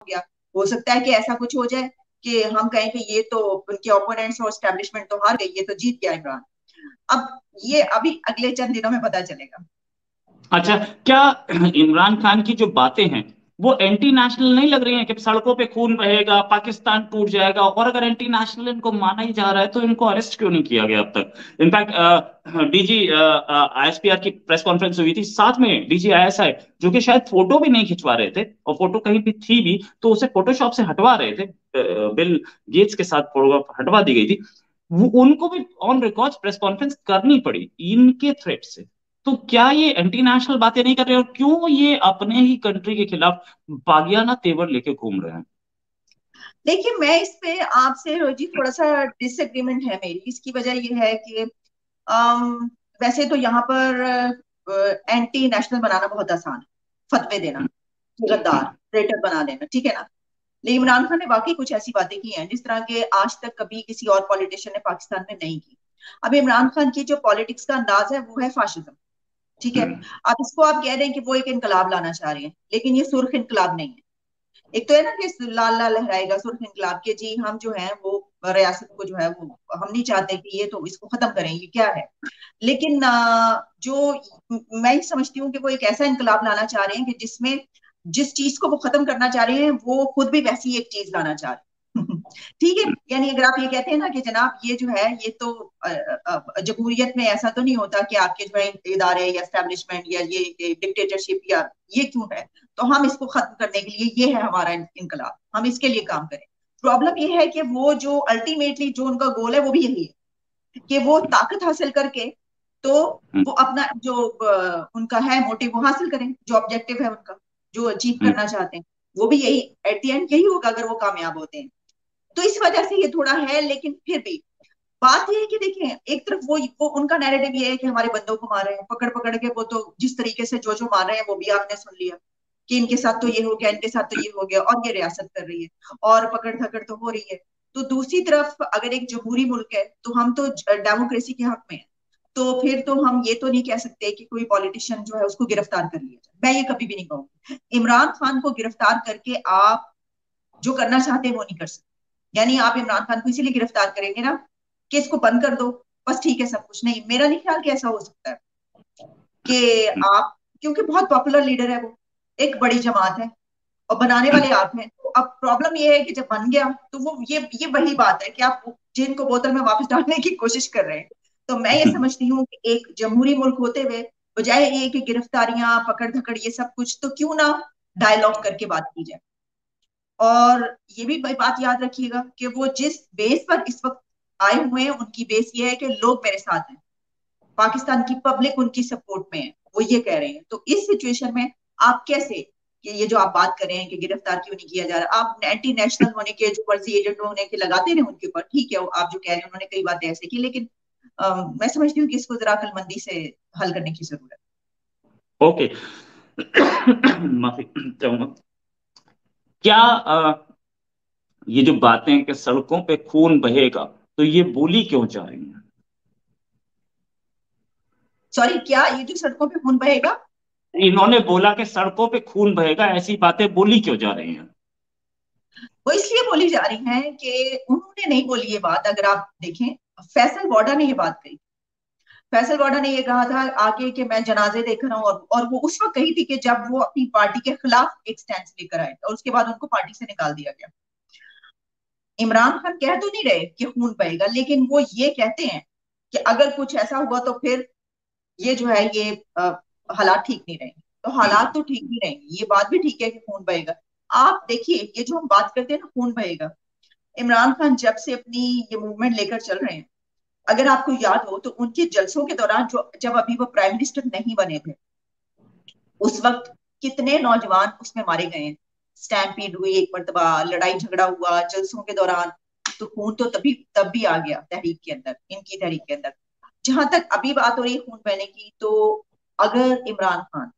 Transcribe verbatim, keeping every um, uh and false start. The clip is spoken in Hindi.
गया। हो सकता है कि ऐसा कुछ हो जाए कि हम कहें कि ये तो उनके ओपोनेंट्स और एस्टेब्लिशमेंट तो हार गई, ये तो जीत गया इमरान। अब ये अभी अगले चंद दिनों में पता चलेगा। अच्छा, क्या इमरान खान की जो बातें हैं वो एंटी नेशनल नहीं लग रही हैं कि सड़कों पे खून बहेगा, पाकिस्तान टूट जाएगा? और अगर एंटी नेशनल इनको माना ही जा रहा है तो इनको अरेस्ट क्यों नहीं किया गया अब तक? इनफैक्ट डीजी आईएसपीआर की प्रेस कॉन्फ्रेंस हुई थी, साथ में डीजी आईएसआई जो कि शायद फोटो भी नहीं खिंचवा रहे थे, और फोटो कहीं भी थी भी तो उसे फोटोशॉप से हटवा रहे थे, अ, बिल गेट्स के साथ फोटो हटवा दी गई थी, वो उनको भी ऑन रिकॉर्ड प्रेस कॉन्फ्रेंस करनी पड़ी इनके थ्रेट से। तो क्या ये एंटी नेशनल बातें नहीं कर रहे, और क्यों ये अपने ही कंट्री के खिलाफ बागियाना तेवर लेके घूम रहे हैं? देखिए, मैं इस पे आपसे रोजी थोड़ा सा डिसएग्रीमेंट है मेरी। इसकी वजह ये है कि अम, वैसे तो यहाँ पर एंटी नेशनल बनाना बहुत आसान है, फतवे देना, गद्दार, हम्म। ट्रेटर बना देना, ठीक है ना। लेकिन इमरान खान ने वाकई कुछ ऐसी बातें की हैं जिस तरह के आज तक कभी किसी और पॉलिटिशियन ने पाकिस्तान में नहीं की। अब इमरान खान की जो पॉलिटिक्स का अंदाज है वो है फाशिज्म, ठीक है। हम्म। अब इसको आप कह रहे हैं कि वो एक इनकलाब लाना चाह रहे हैं, लेकिन ये सुर्ख इनकलाब नहीं है। एक तो है ना कि लाल लाल लहराएगा सुर्ख इंकलाब के, जी हम जो है वो रियासत को जो है वो हम नहीं चाहते कि ये तो इसको खत्म करें, ये क्या है। लेकिन आ, जो मैं ये समझती हूँ कि वो एक ऐसा इंकलाब लाना चाह रहे हैं कि जिसमें जिस चीज को वो खत्म करना चाह रहे हैं वो खुद भी वैसी एक चीज लाना चाह रहे हैं। ठीक है, यानी अगर आप ये कहते हैं ना कि जनाब ये जो है ये तो अ, अ, जमहूरियत में ऐसा तो नहीं होता कि आपके जो है इदारे या एस्टेब्लिशमेंट या ये डिक्टेटरशिप या ये क्यों है, तो हम इसको खत्म करने के लिए ये है हमारा इनकलाब, हम इसके लिए काम करें। प्रॉब्लम ये है कि वो जो अल्टीमेटली जो उनका गोल है वो भी यही है कि वो ताकत हासिल करके तो हम्म। वो अपना जो अ, उनका है मोटिव वो हासिल करें, जो ऑब्जेक्टिव है उनका, जो अचीव हम्म। करना चाहते हैं, वो भी यही एट द एंड यही होगा अगर वो कामयाब होते हैं। तो इस वजह से ये थोड़ा है, लेकिन फिर भी बात ये है कि देखिए एक तरफ वो, वो उनका नैरेटिव ये है कि हमारे बंदों को मार रहे हैं पकड़ पकड़ के, वो तो जिस तरीके से जो जो मार रहे हैं वो भी आपने सुन लिया कि इनके साथ तो ये हो गया, इनके साथ तो ये हो गया, और ये रियासत कर रही है और पकड़ धकड़ तो हो रही है। तो दूसरी तरफ अगर एक जमहूरी मुल्क है तो हम तो डेमोक्रेसी के हक में है, तो फिर तो हम ये तो नहीं कह सकते कि कोई पॉलिटिशियन जो है उसको गिरफ्तार कर लिया जाए। मैं ये कभी भी नहीं कहूंगी इमरान खान को गिरफ्तार करके आप जो करना चाहते हैं वो नहीं कर सकते। यानी आप इमरान खान को इसीलिए गिरफ्तार करेंगे ना कि इसको बंद कर दो, बस ठीक है सब कुछ, नहीं मेरा नहीं ख्याल कि ऐसा हो सकता है कि हम्म। आप, क्योंकि बहुत पॉपुलर लीडर है वो, एक बड़ी जमात है और बनाने वाले आप हैं। तो अब प्रॉब्लम ये है कि जब बन गया तो वो ये ये वही बात है कि आप जिन को बोतल में वापस डालने की कोशिश कर रहे हैं। तो मैं ये हम्म। समझती हूँ कि एक जमहूरी मुल्क होते हुए बजाय ये कि गिरफ्तारियां पकड़ धकड़ ये सब कुछ, तो क्यों ना डायलॉग करके बात की जाए। और ये भी बात याद रखिएगा कि वो जिस बेस पर इस वक्त आए हुए हैं उनकी बेस ये है कि लोग मेरे साथ हैं, पाकिस्तान की पब्लिक उनकी सपोर्ट में है, वो ये कह रहे हैं। तो इस सिचुएशन में आप कैसे, कि ये जो आप बात कर रहे हैं कि गिरफ्तार क्यों नहीं किया जा रहा, आप एंटी नेशनल होने के जो फर्जी एजेंट होने के लगाते रहे उनके ऊपर, ठीक है आप जो कह रहे हैं उन्होंने कई बातें ऐसे की, लेकिन अ, मैं समझती हूँ कि इसको जरा अकलमंदी से हल करने की जरूरत ओके। माफी चाहूंगा। क्या अ, ये जो बातें हैं कि सड़कों पे खून बहेगा, तो ये बोली क्यों जा रही हैं? है। सॉरी, क्या ये जो सड़कों पे खून बहेगा? इन्होंने बोला कि सड़कों पे खून बहेगा, ऐसी बातें बोली क्यों जा रही हैं? वो इसलिए बोली जा रही हैं कि उन्होंने नहीं बोली ये बात, अगर आप देखें फैसल वाडा ने ये बात कही। फैसल वाडा ने ये कहा था आगे कि मैं जनाजे देख रहा हूँ, और, और वो उस वक्त कही थी कि जब वो अपनी पार्टी के खिलाफ एक स्टैंड लेकर आए और उसके बाद उनको पार्टी से निकाल दिया गया। इमरान खान कह तो नहीं रहे कि खून बहेगा, लेकिन वो ये कहते हैं कि अगर कुछ ऐसा हुआ तो फिर ये जो है ये अ, हालात ठीक नहीं रहेंगे। तो हालात तो ठीक नहीं रहेंगे, ये बात भी ठीक है कि खून बहेगा। आप देखिए ये जो हम बात करते हैं ना खून बहेगा, इमरान खान जब से अपनी ये मूवमेंट लेकर चल रहे हैं, अगर आपको याद हो तो उनके जलसों के दौरान जो जब अभी वो प्राइम मिनिस्टर नहीं बने थे उस वक्त कितने नौजवान उसमें मारे गए हैं। स्टैम्पीड हुई एक मरतबा, लड़ाई झगड़ा हुआ जलसों के दौरान, तो खून तो तभी तब भी आ गया तहरीक के अंदर, इनकी तहरीक के अंदर। जहां तक अभी बात हो रही है खून बहने की, तो अगर इमरान खान